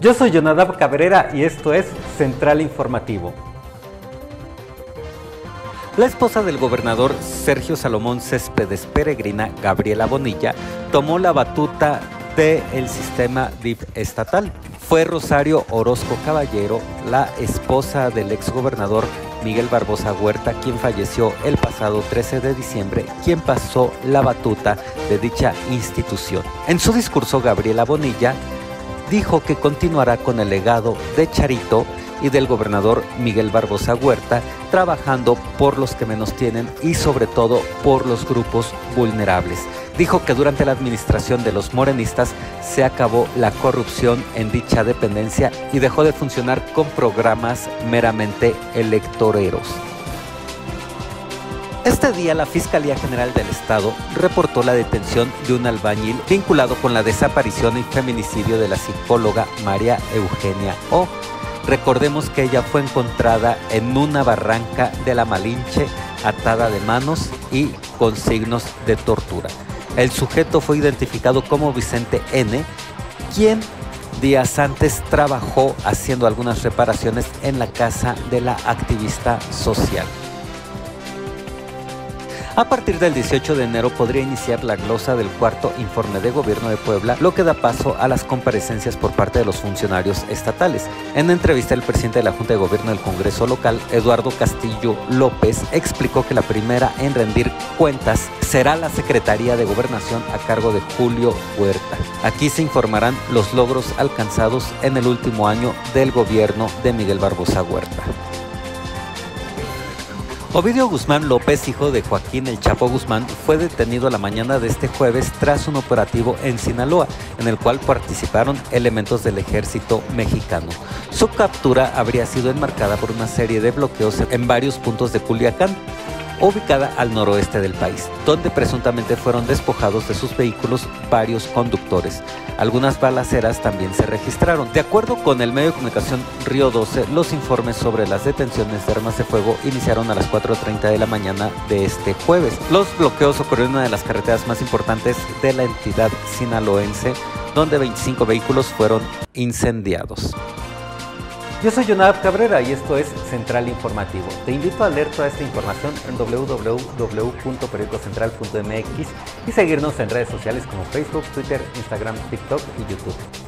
Yo soy Jonadab Cabrera y esto es Central Informativo. La esposa del gobernador Sergio Salomón Céspedes Peregrina, Gabriela Bonilla, tomó la batuta del sistema DIF estatal. Fue Rosario Orozco Caballero, la esposa del exgobernador Miguel Barbosa Huerta, quien falleció el pasado 13 de diciembre, quien pasó la batuta de dicha institución. En su discurso, Gabriela Bonilla dijo que continuará con el legado de Charito y del gobernador Miguel Barbosa Huerta, trabajando por los que menos tienen y sobre todo por los grupos vulnerables. Dijo que durante la administración de los morenistas se acabó la corrupción en dicha dependencia y dejó de funcionar con programas meramente electoreros. Este día la Fiscalía General del Estado reportó la detención de un albañil vinculado con la desaparición y feminicidio de la psicóloga María Eugenia O. Recordemos que ella fue encontrada en una barranca de la Malinche, atada de manos y con signos de tortura. El sujeto fue identificado como Vicente N., quien días antes trabajó haciendo algunas reparaciones en la casa de la activista social. A partir del 18 de enero podría iniciar la glosa del cuarto informe de gobierno de Puebla, lo que da paso a las comparecencias por parte de los funcionarios estatales. En entrevista, el presidente de la Junta de Gobierno del Congreso local, Eduardo Castillo López, explicó que la primera en rendir cuentas será la Secretaría de Gobernación a cargo de Julio Huerta. Aquí se informarán los logros alcanzados en el último año del gobierno de Miguel Barbosa Huerta. Ovidio Guzmán López, hijo de Joaquín El Chapo Guzmán, fue detenido la mañana de este jueves tras un operativo en Sinaloa, en el cual participaron elementos del ejército mexicano. Su captura habría sido enmarcada por una serie de bloqueos en varios puntos de Culiacán, ubicada al noroeste del país, donde presuntamente fueron despojados de sus vehículos varios conductores. Algunas balaceras también se registraron. De acuerdo con el medio de comunicación Río 12, los informes sobre las detenciones de armas de fuego iniciaron a las 4:30 de la mañana de este jueves. Los bloqueos ocurrieron en una de las carreteras más importantes de la entidad sinaloense, donde 25 vehículos fueron incendiados. Yo soy Jonadab Cabrera y esto es Central Informativo. Te invito a leer toda esta información en www.periodicocentral.mx y seguirnos en redes sociales como Facebook, Twitter, Instagram, TikTok y YouTube.